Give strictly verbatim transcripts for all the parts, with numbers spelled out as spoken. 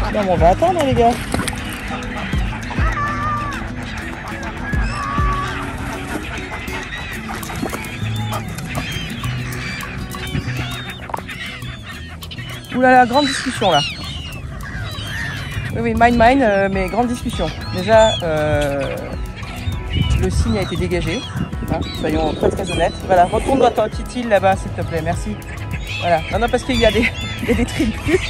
Non, mais on va attendre, les gars. Ouh là là, grande discussion là. Oui, oui, mine, mine, euh, mais grande discussion. Déjà, euh, le signe a été dégagé. Hein, soyons très très honnêtes. Voilà, retourne dans ton petit île là-bas, s'il te plaît, merci. Voilà, non, non, parce qu'il y a des, il y a des tribus.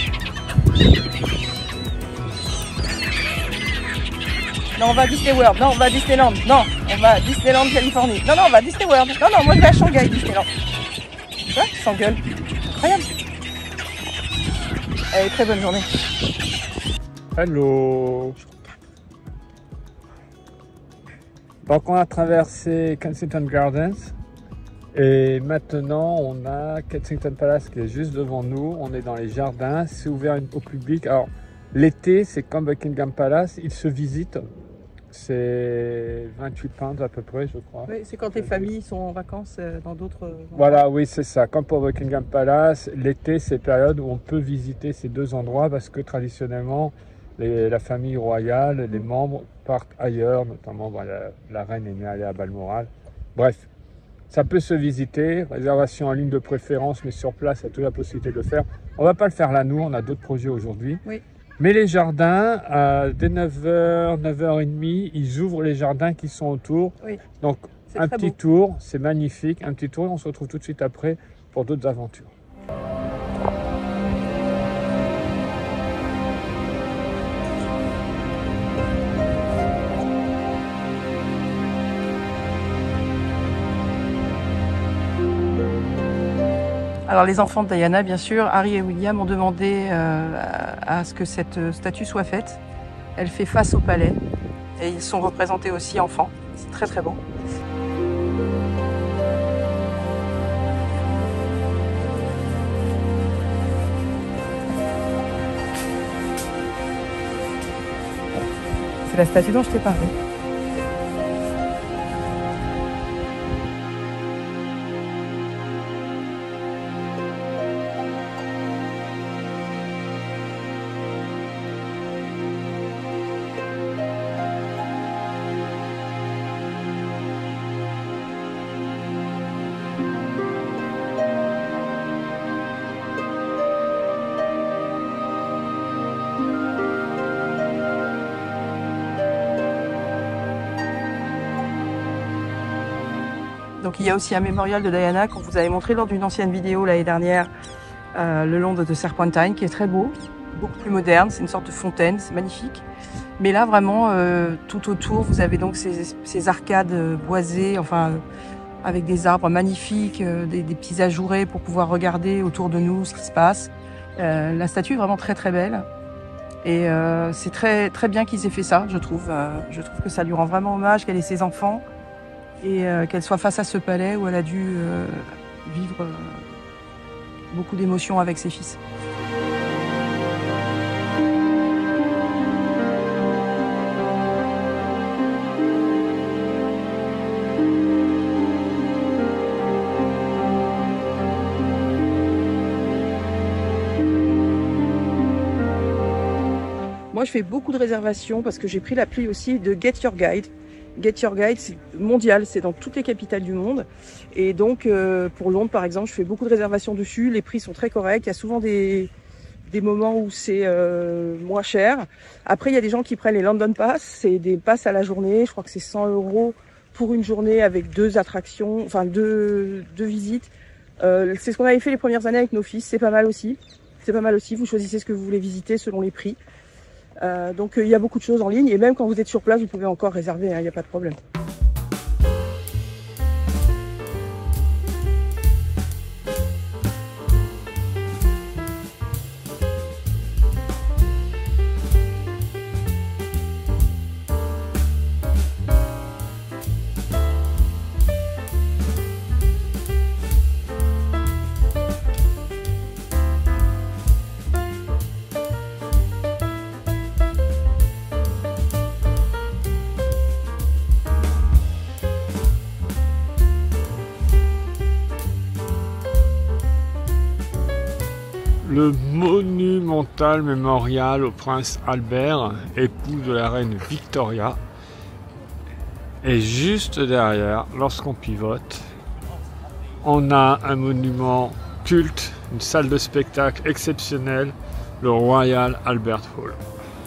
Non, on va à Disney World. Non, on va à Disneyland. Non, on va à Disneyland, Californie. Non, non, on va à Disney World. Non, non, moi je vais à Shanghai, Disneyland. Tu vois, ils s'engueulent. Incroyable. Allez, très bonne journée. Hello. Donc on a traversé Kensington Gardens et maintenant on a Kensington Palace qui est juste devant nous. On est dans les jardins, c'est ouvert au public. Alors l'été c'est comme Buckingham Palace, il se visite. C'est vingt-huit pounds à peu près, je crois. Oui, c'est quand les familles sont en vacances dans d'autres endroits. Voilà, oui, c'est ça. Comme pour Buckingham Palace, l'été, c'est période où on peut visiter ces deux endroits parce que traditionnellement, les, la famille royale, les membres partent ailleurs, notamment bon, la, la reine est née aller à Balmoral. Bref, ça peut se visiter. Réservation en ligne de préférence, mais sur place, il y a toute la possibilité de le faire. On ne va pas le faire là, nous, on a d'autres projets aujourd'hui. Oui. Mais les jardins, euh, dès neuf heures, neuf heures trente, ils ouvrent les jardins qui sont autour. Oui. Donc, un petit beau. tour, c'est magnifique. Un petit tour et on se retrouve tout de suite après pour d'autres aventures. Alors les enfants de Diana, bien sûr, Harry et William ont demandé euh, à, à ce que cette statue soit faite. Elle fait face au palais et ils sont représentés aussi enfants. C'est très très beau. C'est la statue dont je t'ai parlé. Donc il y a aussi un mémorial de Diana qu'on vous avait montré lors d'une ancienne vidéo l'année dernière, euh, le long de, de Serpentine, qui est très beau, beaucoup plus moderne, c'est une sorte de fontaine, c'est magnifique. Mais là vraiment, euh, tout autour, vous avez donc ces, ces arcades boisées, enfin euh, avec des arbres magnifiques, euh, des, des petits ajourés pour pouvoir regarder autour de nous ce qui se passe. Euh, la statue est vraiment très très belle. Et euh, c'est très très bien qu'ils aient fait ça, je trouve. Euh, je trouve que ça lui rend vraiment hommage qu'elle ait ses enfants. Et euh, qu'elle soit face à ce palais où elle a dû euh, vivre euh, beaucoup d'émotions avec ses fils. Moi, je fais beaucoup de réservations parce que j'ai pris l'appli aussi de Get Your Guide. Get Your Guide, c'est mondial, c'est dans toutes les capitales du monde. Et donc, euh, pour Londres, par exemple, je fais beaucoup de réservations dessus. Les prix sont très corrects. Il y a souvent des, des moments où c'est euh, moins cher. Après, il y a des gens qui prennent les London Pass. C'est des passes à la journée. Je crois que c'est cent euros pour une journée avec deux attractions, enfin deux, deux visites. Euh, c'est ce qu'on avait fait les premières années avec nos fils. C'est pas mal aussi. C'est pas mal aussi. Vous choisissez ce que vous voulez visiter selon les prix. Euh, donc il y a beaucoup de choses en ligne et même quand vous êtes sur place, vous pouvez encore réserver, il n'y a pas de problème. le monumental mémorial au prince Albert, époux de la reine Victoria. Et juste derrière, lorsqu'on pivote, on a un monument culte, une salle de spectacle exceptionnelle, le Royal Albert Hall.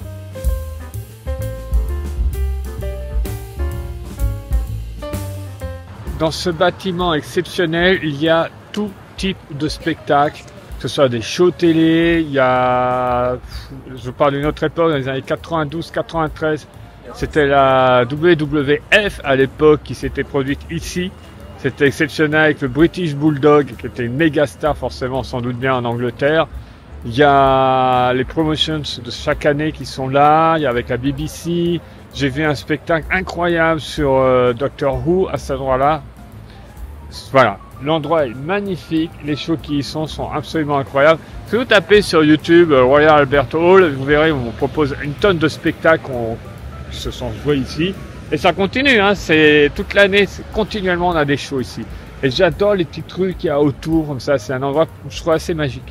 Dans ce bâtiment exceptionnel, il y a tout type de spectacle, que ce soit des shows télé, il y a, je parle d'une autre époque, dans les années quatre-vingt-douze quatre-vingt-treize, c'était la W W F à l'époque qui s'était produite ici. C'était exceptionnel avec le British Bulldog, qui était une méga star forcément, sans doute bien en Angleterre. Il y a les promotions de chaque année qui sont là, il y a avec la B B C. J'ai vu un spectacle incroyable sur euh, Doctor Who à cet endroit-là. Voilà, l'endroit est magnifique, les shows qui y sont sont absolument incroyables. Si vous tapez sur YouTube euh, Royal Albert Hall, vous verrez, on vous propose une tonne de spectacles qui se sont joués ici. Et ça continue, hein, c'est toute l'année, continuellement on a des shows ici. Et j'adore les petits trucs qu'il y a autour, comme ça, c'est un endroit que je trouve assez magique.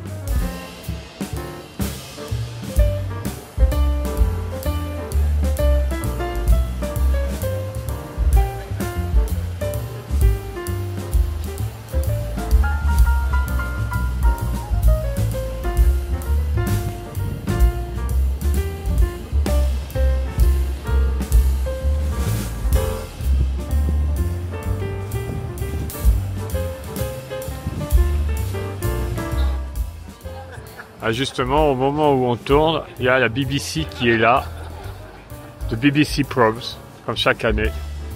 Ah, justement, au moment où on tourne, il y a la B B C qui est là, de B B C Probs, comme chaque année.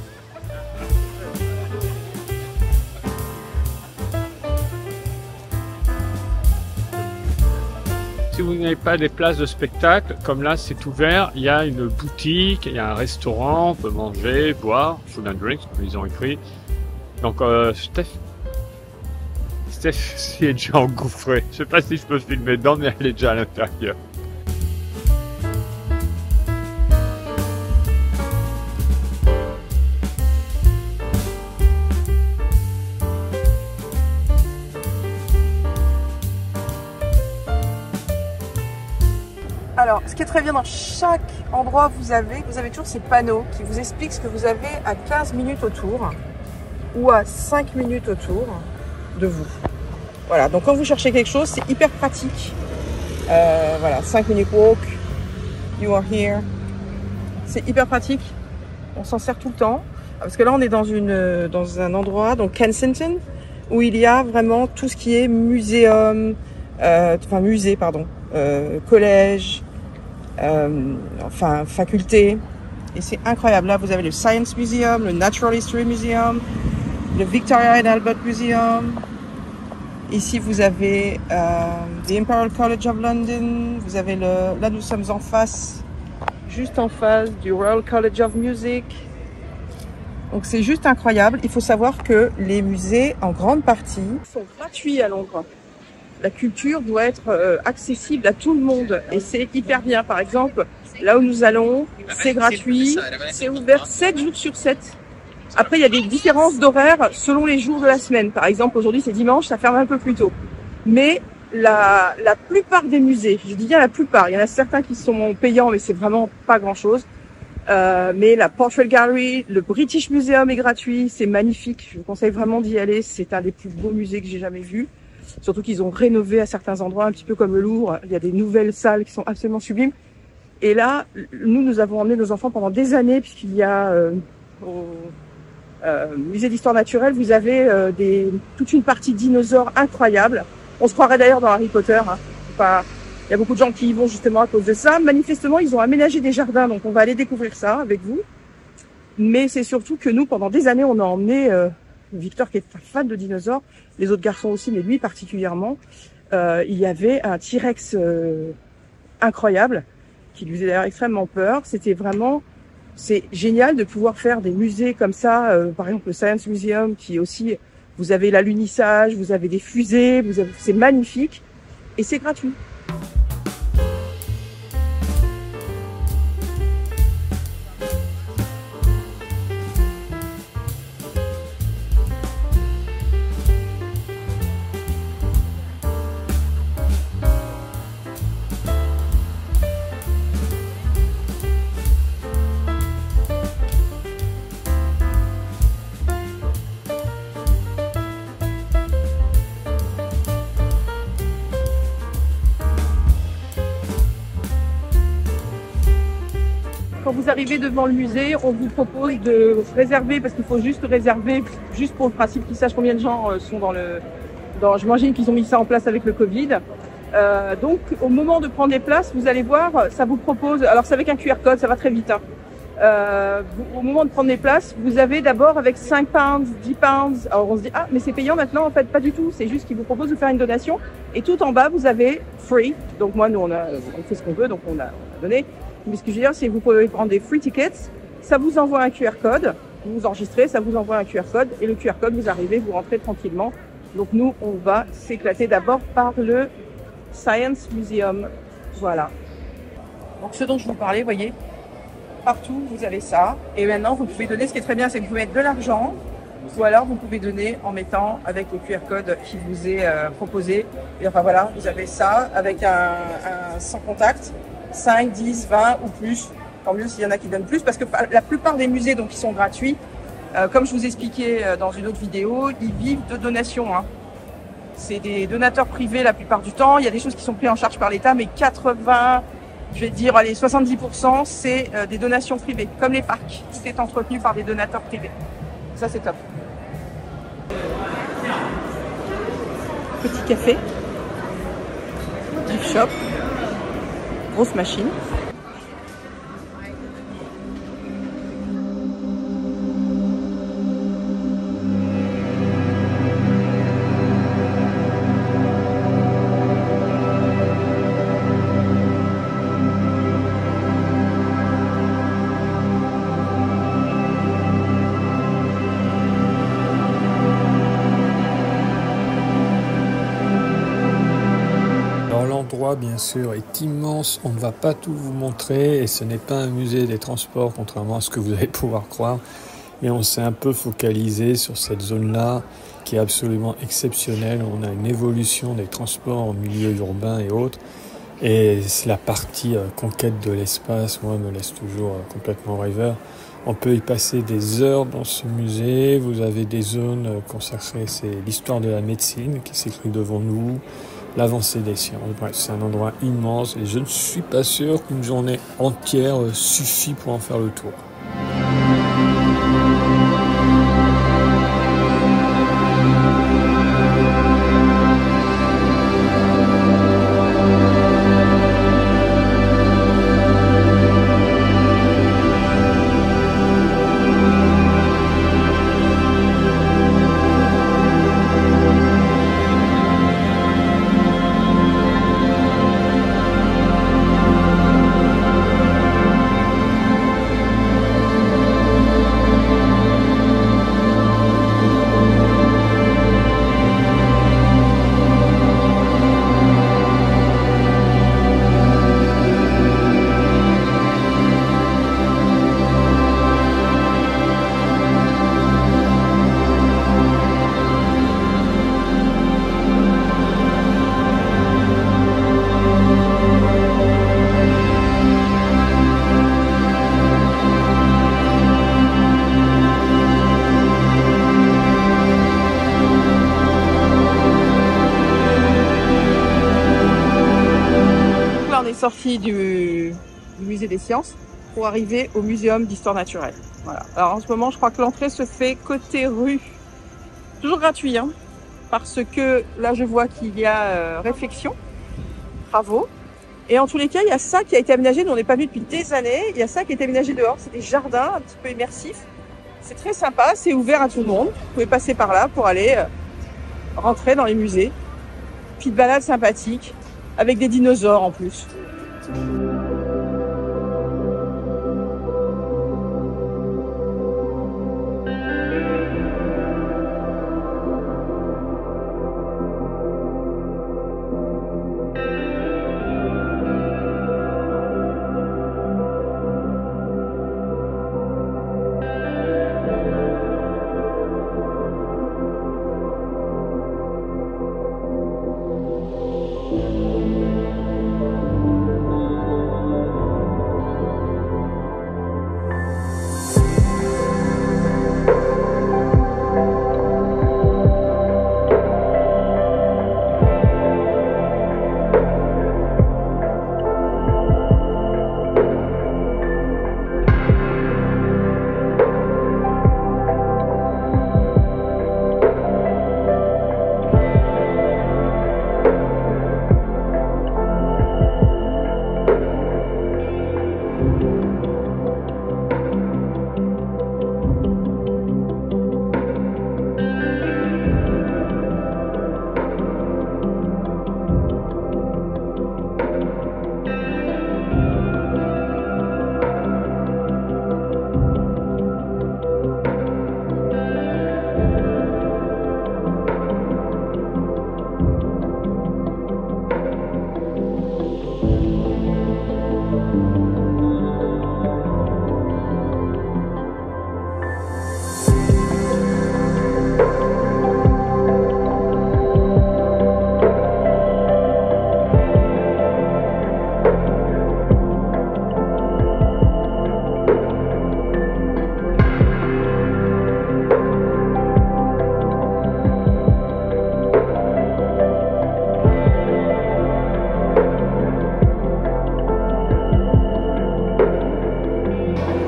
Si vous n'avez pas des places de spectacle, comme là c'est ouvert, il y a une boutique, il y a un restaurant, on peut manger, boire, food and drinks, comme ils ont écrit. Donc, euh, Steph, Steph s'y est déjà engouffré. Je sais pas si je peux filmer dedans, mais elle est déjà à l'intérieur. Alors, ce qui est très bien dans chaque endroit, vous avez, vous avez toujours ces panneaux qui vous expliquent ce que vous avez à quinze minutes autour ou à cinq minutes autour de vous. Voilà, donc quand vous cherchez quelque chose, c'est hyper pratique. Euh, voilà, cinq minutes walk, you are here. C'est hyper pratique. On s'en sert tout le temps. Parce que là, on est dans, une, dans un endroit, donc Kensington, où il y a vraiment tout ce qui est muséum, euh, enfin musée, pardon, euh, collège, euh, enfin faculté. Et c'est incroyable. Là, vous avez le Science Museum, le Natural History Museum, le Victoria and Albert Museum. Ici, vous avez euh, the Imperial College of London. Vous avez le, là, nous sommes en face, juste en face du Royal College of Music. Donc, c'est juste incroyable. Il faut savoir que les musées, en grande partie, sont gratuits à Londres. La culture doit être euh, accessible à tout le monde et c'est hyper bien. Par exemple, là où nous allons, c'est gratuit, c'est ouvert sept jours sur sept. Après, il y a des différences d'horaire selon les jours de la semaine. Par exemple, aujourd'hui, c'est dimanche, ça ferme un peu plus tôt. Mais la, la plupart des musées, je dis bien la plupart, il y en a certains qui sont payants, mais c'est vraiment pas grand-chose. Euh, mais la Portrait Gallery, le British Museum est gratuit, c'est magnifique. Je vous conseille vraiment d'y aller. C'est un des plus beaux musées que j'ai jamais vu. Surtout qu'ils ont rénové à certains endroits, un petit peu comme le Louvre. Il y a des nouvelles salles qui sont absolument sublimes. Et là, nous, nous avons emmené nos enfants pendant des années, puisqu'il y a euh, au euh, musée d'histoire naturelle, vous avez euh, des, toute une partie dinosaures incroyable. On se croirait d'ailleurs dans Harry Potter. Hein. Pas, il y a beaucoup de gens qui y vont justement à cause de ça. Manifestement, ils ont aménagé des jardins, donc on va aller découvrir ça avec vous. Mais c'est surtout que nous, pendant des années, on a emmené euh, Victor, qui est fan de dinosaures, les autres garçons aussi, mais lui particulièrement. Euh, il y avait un T-Rex euh, incroyable, qui lui faisait d'ailleurs extrêmement peur. C'était vraiment, c'est génial de pouvoir faire des musées comme ça. Euh, par exemple, le Science Museum, qui est aussi, vous avez l'alunissage, vous avez des fusées, vous avez, c'est magnifique et c'est gratuit. quand vous arrivez devant le musée, on vous propose de réserver, parce qu'il faut juste réserver, juste pour le principe qu'ils sachent combien de gens sont dans le... Dans, j'imagine qu'ils ont mis ça en place avec le Covid. Euh, donc, au moment de prendre des places, vous allez voir, ça vous propose... Alors, c'est avec un Q R code, ça va très vite. Hein. Euh, au moment de prendre des places, vous avez d'abord avec cinq pounds, dix pounds. Alors, on se dit, ah, mais c'est payant maintenant. En fait, pas du tout. C'est juste qu'ils vous proposent de faire une donation. Et tout en bas, vous avez free. Donc, moi, nous, on a, on fait ce qu'on veut, donc on a, on a donné. Mais ce que je veux dire, c'est que vous pouvez prendre des free tickets. Ça vous envoie un Q R code. Vous vous enregistrez, ça vous envoie un Q R code. Et le Q R code, vous arrivez, vous rentrez tranquillement. Donc, nous, on va s'éclater d'abord par le Science Museum. Voilà. Donc, ce dont je vous parlais, vous voyez, partout, vous avez ça. Et maintenant, vous pouvez donner, ce qui est très bien, c'est que vous pouvez mettre de l'argent, ou alors vous pouvez donner en mettant avec le Q R code qui vous est euh, proposé. Et enfin voilà, vous avez ça avec un, un sans contact, cinq, dix, vingt ou plus. Tant mieux s'il y en a qui donnent plus, parce que la plupart des musées, donc, qui sont gratuits, euh, comme je vous expliquais euh, dans une autre vidéo, ils vivent de donations. Hein. C'est des donateurs privés la plupart du temps. Il y a des choses qui sont prises en charge par l'État, mais quatre-vingts, je vais dire, allez, soixante-dix pour cent, c'est euh, des donations privées, comme les parcs. Tout est entretenu par des donateurs privés. Ça, c'est top. Petit café, gift shop, grosse machine. L'endroit, bien sûr, est immense. On ne va pas tout vous montrer et ce n'est pas un musée des transports, contrairement à ce que vous allez pouvoir croire. Mais on s'est un peu focalisé sur cette zone-là qui est absolument exceptionnelle. On a une évolution des transports en milieu urbain et autres. Et c'est la partie euh, conquête de l'espace, moi, me laisse toujours euh, complètement rêveur. On peut y passer des heures dans ce musée. Vous avez des zones euh, consacrées, c'est l'histoire de la médecine qui s'écrit devant nous. L'avancée des sciences. Bref, c'est un endroit immense et je ne suis pas sûr qu'une journée entière suffit pour en faire le tour. Sortie du, du musée des sciences pour arriver au muséum d'histoire naturelle. Voilà. Alors en ce moment, je crois que l'entrée se fait côté rue, toujours gratuit, hein, parce que là je vois qu'il y a euh, réflexion, travaux, et en tous les cas, il y a ça qui a été aménagé, nous on n'est pas venu depuis des années, il y a ça qui a été aménagé dehors, c'est des jardins un petit peu immersifs, c'est très sympa, c'est ouvert à tout le monde, vous pouvez passer par là pour aller euh, rentrer dans les musées, puis de balade sympathique, avec des dinosaures en plus.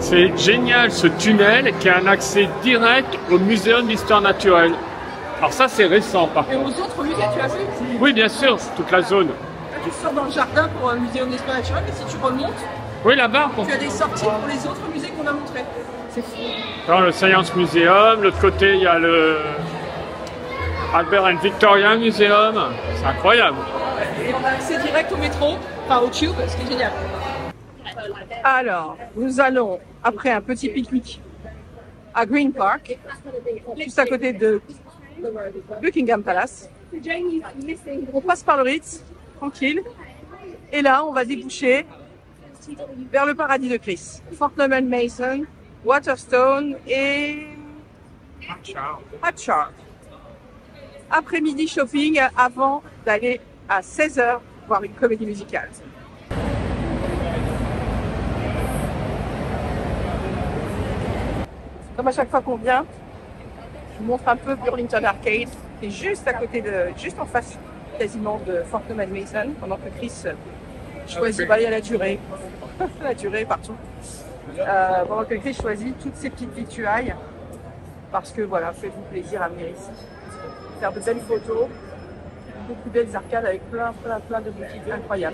C'est génial ce tunnel qui a un accès direct au Muséum d'Histoire Naturelle. Alors ça c'est récent par Et contre. aux autres musées, tu as vu? Oui bien sûr, c'est toute la zone. Tu sors dans le jardin pour un muséum d'histoire naturelle, et si tu remontes, Oui là-bas. Pour... tu as des sorties pour les autres musées qu'on a montrés. C'est fou. Dans le Science Museum, l'autre côté il y a le Albert and Victoria Museum. C'est incroyable. Et on a accès direct au métro, enfin au tube, ce qui est génial. Alors, nous allons, après un petit pique-nique à Green Park, juste à côté de Buckingham Palace. On passe par le Ritz, tranquille. Et là, on va déboucher vers le paradis de Chris. Fortnum and Mason, Waterstone et Hatchard. Après-midi shopping avant d'aller à seize heures voir une comédie musicale. Comme à chaque fois qu'on vient, je vous montre un peu Burlington Arcade, qui est juste à côté de, juste en face quasiment de Fortnum and Mason, pendant que Chris choisit, bah, il y a la durée, la durée partout, euh, pendant que Chris choisit toutes ces petites victuailles, parce que voilà, faites-vous plaisir à venir ici, faire de belles photos, beaucoup de belles arcades avec plein, plein, plein de boutiques incroyables.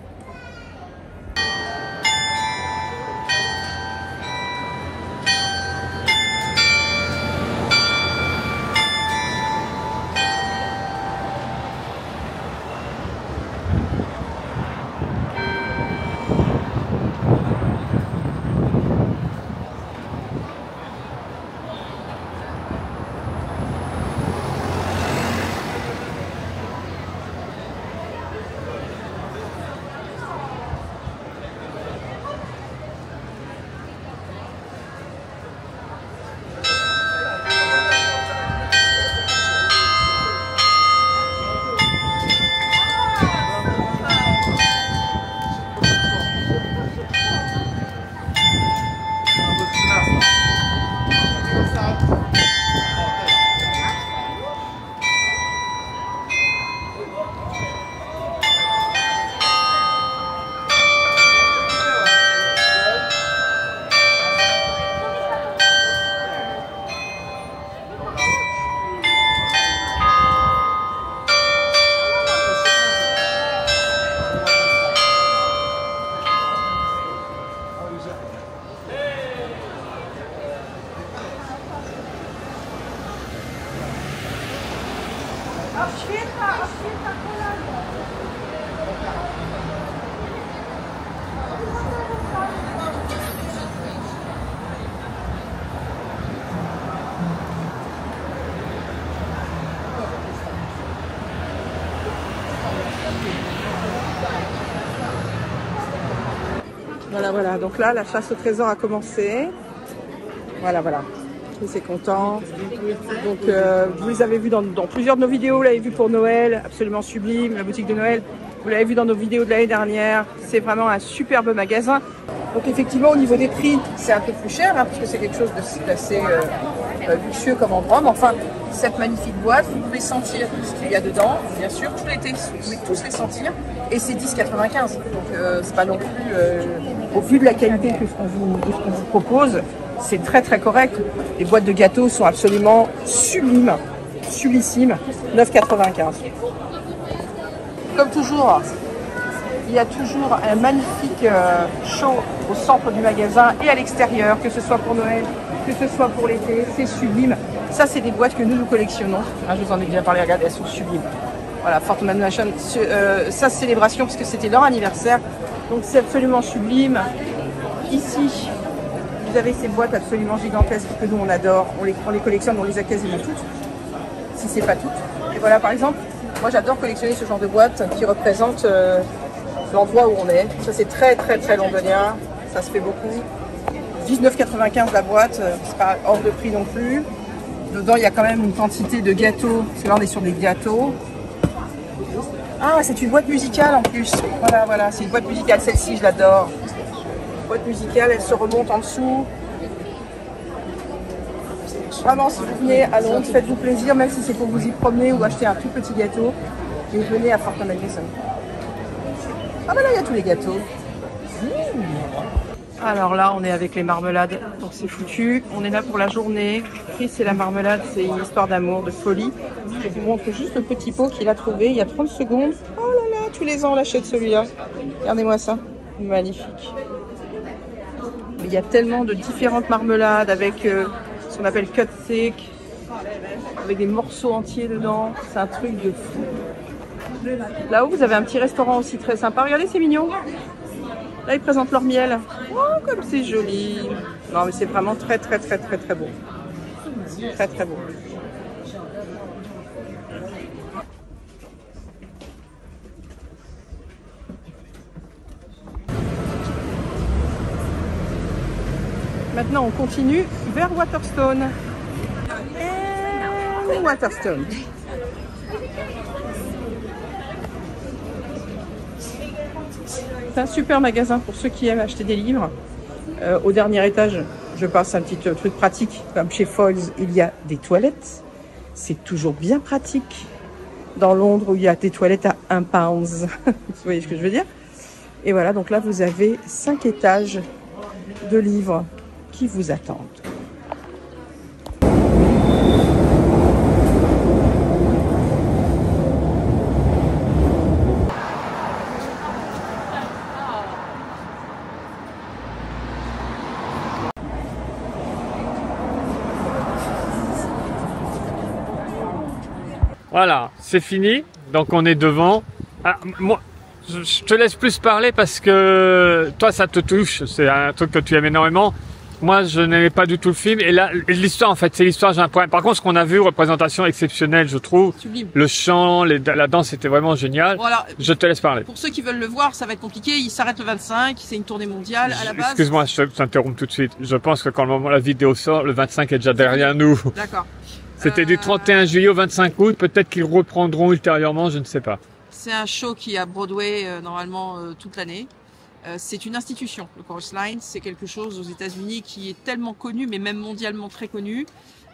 Voilà, voilà. Donc là, la chasse au trésor a commencé. Voilà, voilà. C'est content. Donc, euh, vous les avez vus dans, dans plusieurs de nos vidéos. Vous l'avez vu pour Noël, absolument sublime, la boutique de Noël. Vous l'avez vu dans nos vidéos de l'année dernière. C'est vraiment un superbe magasin. Donc, effectivement, au niveau des prix, c'est un peu plus cher, hein, parce que c'est quelque chose d'assez euh, euh, luxueux comme endroit. Mais enfin, cette magnifique boîte, vous pouvez sentir ce qu'il y a dedans. Bien sûr, tout l'été, vous pouvez tous les sentir. Et c'est dix quatre-vingt-quinze. Donc, euh, c'est pas non plus, euh, au vu de la qualité que ce qu'on vous, de ce qu'on vous propose, c'est très très correct. Les boîtes de gâteaux sont absolument sublimes, sublissimes. neuf quatre-vingt-quinze. Comme toujours, il y a toujours un magnifique euh, show au centre du magasin et à l'extérieur, que ce soit pour Noël, que ce soit pour l'été, c'est sublime. Ça, c'est des boîtes que nous, nous collectionnons. Ah, je vous en ai déjà parlé, regardez, elles sont sublimes. Voilà, Fortnum and Mason, euh, sa célébration, parce que c'était leur anniversaire. Donc c'est absolument sublime. Ici, vous avez ces boîtes absolument gigantesques que nous, on adore. On les, on les collectionne, on les a quasiment toutes, si c'est pas toutes. Et voilà, par exemple, moi, j'adore collectionner ce genre de boîtes qui représentent euh, l'endroit où on est. Ça, c'est très, très, très londonien. Ça se fait beaucoup. dix-neuf quatre-vingt-quinze la boîte, c'est pas hors de prix non plus. Dedans, il y a quand même une quantité de gâteaux, parce que là, on est sur des gâteaux. Ah, c'est une boîte musicale en plus. Voilà, voilà, c'est une boîte musicale. Celle-ci, je l'adore. Boîte musicale, elle se remonte en dessous. Vraiment, si vous venez à Londres, faites-vous plaisir, même si c'est pour vous y promener ou acheter un tout petit gâteau. Et venez à Fortnum and Mason. Ah ben là, il y a tous les gâteaux. Mmh. Alors là, on est avec les marmelades, donc c'est foutu. On est là pour la journée. Chris et la marmelade, c'est une histoire d'amour, de folie. Je vous montre juste le petit pot qu'il a trouvé il y a trente secondes. Oh là là, tous les ans on l'achète celui-là. Regardez-moi ça, magnifique. Il y a tellement de différentes marmelades avec euh, ce qu'on appelle cut thick, avec des morceaux entiers dedans. C'est un truc de fou. Là-haut, vous avez un petit restaurant aussi très sympa. Regardez, c'est mignon. Là, ils présentent leur miel. Oh, comme c'est joli. Non, mais c'est vraiment très, très, très, très, très beau. Très, très beau. Maintenant, on continue vers Waterstone. Et Waterstone. C'est un super magasin pour ceux qui aiment acheter des livres. Euh, au dernier étage, je passe un petit euh, truc pratique. Comme chez Foyles, il y a des toilettes. C'est toujours bien pratique. Dans Londres, où il y a des toilettes à un pound. Vous voyez ce que je veux dire? Et voilà, donc là, vous avez cinq étages de livres qui vous attendent. Voilà, c'est fini. Donc on est devant. Ah, moi, je te laisse plus parler parce que toi, ça te touche. C'est un truc que tu aimes énormément. Moi, je n'aimais pas du tout le film. Et là, l'histoire, en fait, c'est l'histoire, j'ai un problème. Par contre, ce qu'on a vu, représentation exceptionnelle, je trouve. Sublime. Le chant, les, la danse, c'était vraiment génial. Bon, alors, je te laisse parler. Pour ceux qui veulent le voir, ça va être compliqué. Il s'arrête le vingt-cinq. C'est une tournée mondiale à la base. Excuse-moi, je t'interromps tout de suite. Je pense que quand le moment la vidéo sort, le vingt-cinq est déjà derrière nous. D'accord. C'était euh... du trente et un juillet au vingt-cinq août. Peut-être qu'ils reprendront ultérieurement, je ne sais pas. C'est un show qui est à Broadway euh, normalement euh, toute l'année. Euh, c'est une institution, le Chorus Line. C'est quelque chose aux États-Unis qui est tellement connu, mais même mondialement très connu.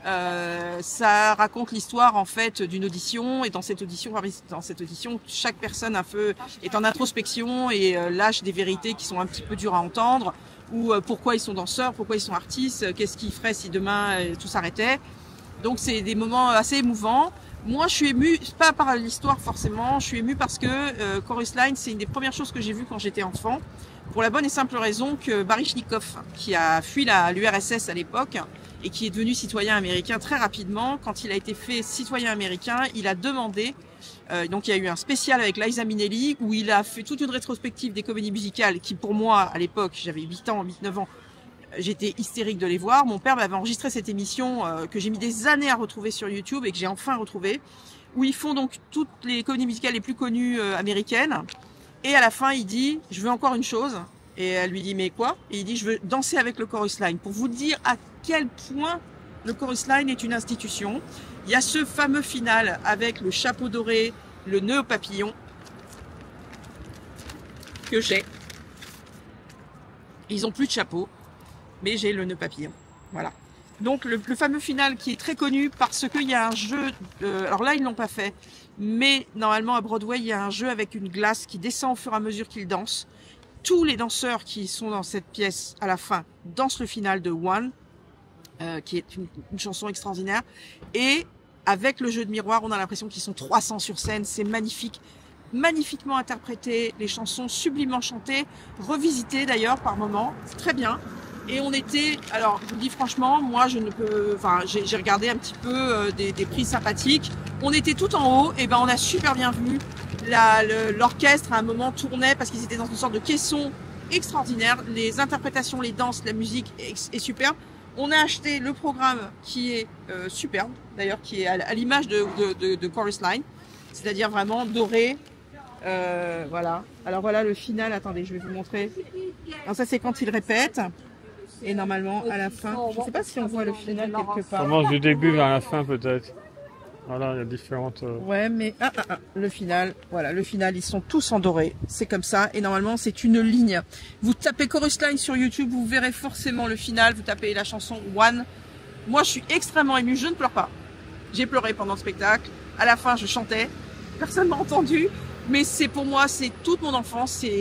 Euh, ça raconte l'histoire en fait d'une audition, et dans cette audition, dans cette audition, chaque personne un peu est en introspection et euh, lâche des vérités qui sont un petit peu dures à entendre, ou euh, pourquoi ils sont danseurs, pourquoi ils sont artistes, euh, qu'est-ce qu'ils feraient si demain euh, tout s'arrêtait. Donc c'est des moments assez émouvants. Moi, je suis émue, pas par l'histoire forcément, je suis émue parce que euh, Chorus Line, c'est une des premières choses que j'ai vues quand j'étais enfant, pour la bonne et simple raison que Baryshnikov, qui a fui l'U R S S à l'époque et qui est devenu citoyen américain très rapidement, quand il a été fait citoyen américain, il a demandé, euh, donc il y a eu un spécial avec Liza Minnelli où il a fait toute une rétrospective des comédies musicales qui, pour moi, à l'époque, j'avais huit ans, huit neuf ans, j'étais hystérique de les voir. Mon père m'avait enregistré cette émission euh, que j'ai mis des années à retrouver sur YouTube et que j'ai enfin retrouvée, où ils font donc toutes les comédies musicales les plus connues euh, américaines. Et à la fin, il dit « Je veux encore une chose ». Et elle lui dit « Mais quoi ?» Et il dit « Je veux danser avec le Chorus Line ». Pour vous dire à quel point le Chorus Line est une institution. Il y a ce fameux final avec le chapeau doré, le nœud au papillon que j'ai. Ils ont plus de chapeau, mais j'ai le nœud papillon. Voilà. Donc le, le fameux final qui est très connu parce qu'il y a un jeu, euh, alors là ils l'ont pas fait, mais normalement à Broadway il y a un jeu avec une glace qui descend au fur et à mesure qu'ils dansent. Tous les danseurs qui sont dans cette pièce à la fin dansent le final de One, euh, qui est une, une chanson extraordinaire, et avec le jeu de miroir on a l'impression qu'ils sont trois cents sur scène, c'est magnifique. Magnifiquement interprété, les chansons sublimement chantées, revisitées d'ailleurs par moments, c'est très bien. Et on était, alors je vous dis franchement, moi je ne peux, enfin j'ai regardé un petit peu euh, des, des prix sympathiques. On était tout en haut, et ben on a super bien vu. L'orchestre à un moment tournait parce qu'ils étaient dans une sorte de caisson extraordinaire. Les interprétations, les danses, la musique est, est superbe. On a acheté le programme qui est euh, superbe, d'ailleurs qui est à, à l'image de, de, de, de Chorus Line, c'est-à-dire vraiment doré. Euh, voilà. Alors voilà le final. Attendez, je vais vous montrer. Alors ça c'est quand il répète. Et normalement, à la fin, je ne sais pas si on voit le final quelque part. Ça commence du début vers la fin peut-être. Voilà, il y a différentes... Euh... Ouais, mais ah, ah, ah, le final, voilà, le final, ils sont tous en doré. C'est comme ça. Et normalement, c'est une ligne. Vous tapez Chorus Line sur YouTube, vous verrez forcément le final. Vous tapez la chanson One. Moi, je suis extrêmement émue. Je ne pleure pas. J'ai pleuré pendant le spectacle. À la fin, je chantais. Personne m'a entendu. Mais c'est pour moi, c'est toute mon enfance. C'est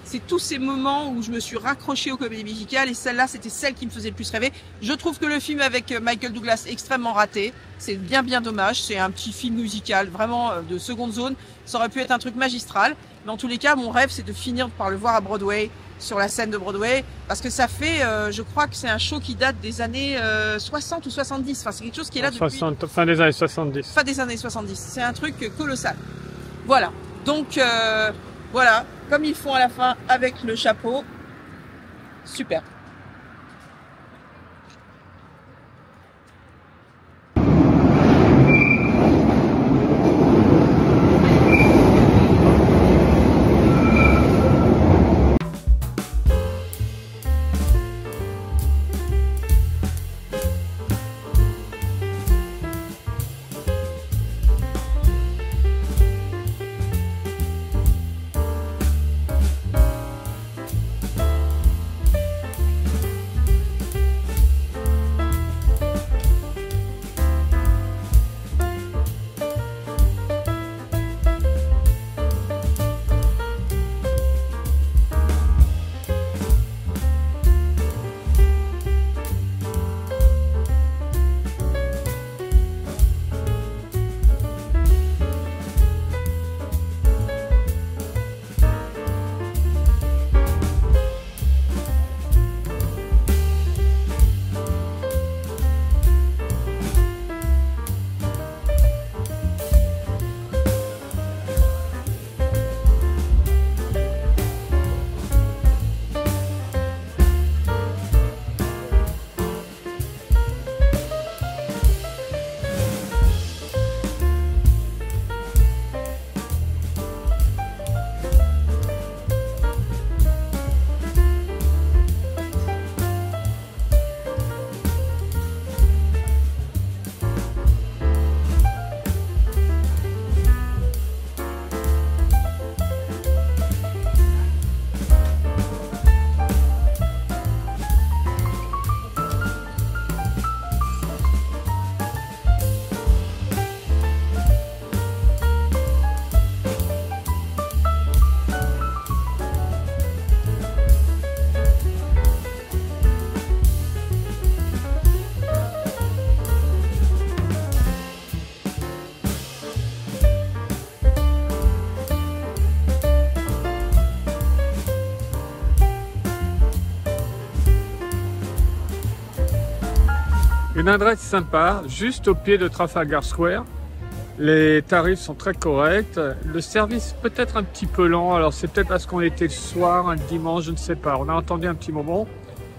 c'est tous ces moments où je me suis raccrochée aux comédies musicales et celle-là, c'était celle qui me faisait le plus rêver. Je trouve que le film avec Michael Douglas est extrêmement raté. C'est bien, bien dommage. C'est un petit film musical, vraiment de seconde zone. Ça aurait pu être un truc magistral. Mais en tous les cas, mon rêve, c'est de finir par le voir à Broadway, sur la scène de Broadway, parce que ça fait, euh, je crois que c'est un show qui date des années euh, soixante ou soixante-dix. Enfin, c'est quelque chose qui est là depuis... soixante, fin des années soixante-dix. Fin des années soixante-dix. C'est un truc colossal. Voilà. Donc, euh, voilà. Comme ils font à la fin avec le chapeau. Super. Une adresse sympa, juste au pied de Trafalgar Square. Les tarifs sont très corrects. Le service peut-être un petit peu lent. Alors c'est peut-être parce qu'on était le soir, un dimanche, je ne sais pas. On a entendu un petit moment.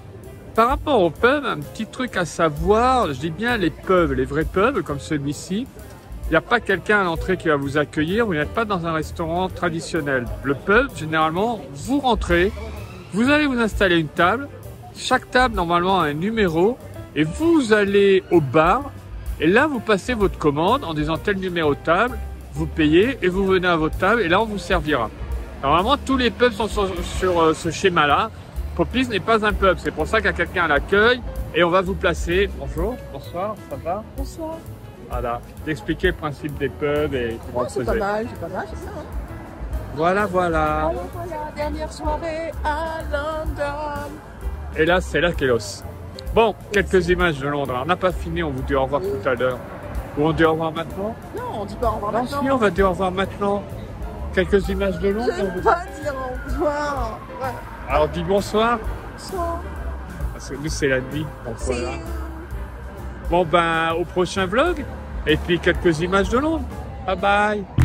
Par rapport aux pubs, un petit truc à savoir, je dis bien les pubs, les vrais pubs comme celui-ci. Il n'y a pas quelqu'un à l'entrée qui va vous accueillir. Vous n'êtes pas dans un restaurant traditionnel. Le pub, généralement, vous rentrez, vous allez vous installer une table. Chaque table, normalement, a un numéro. Et vous allez au bar, et là vous passez votre commande en disant tel numéro de table, vous payez et vous venez à votre table et là on vous servira. Normalement tous les pubs sont sur, sur euh, ce schéma-là. Poppies n'est pas un pub, c'est pour ça qu'il y a quelqu'un à l'accueil et on va vous placer. Bonjour, bonsoir, ça va? Bonsoir. Voilà, d'expliquer le principe des pubs et comment C'est pas mal, c'est pas mal, c'est ça. Hein. Voilà, voilà. Alors voilà, dernière soirée à London. Et là c'est la Kélos. Bon, quelques images de Londres. On n'a pas fini, on vous dit au revoir tout à l'heure. Ou on dit au revoir maintenant? Non, on dit pas au revoir non, maintenant. Si, on va dire au revoir maintenant. Quelques images de Londres. Je ne veux pas dire au revoir. Voilà. Alors dis bonsoir. Bonsoir. Parce que nous c'est la nuit. Donc voilà. Bon ben au prochain vlog. Et puis quelques images de Londres. Bye bye.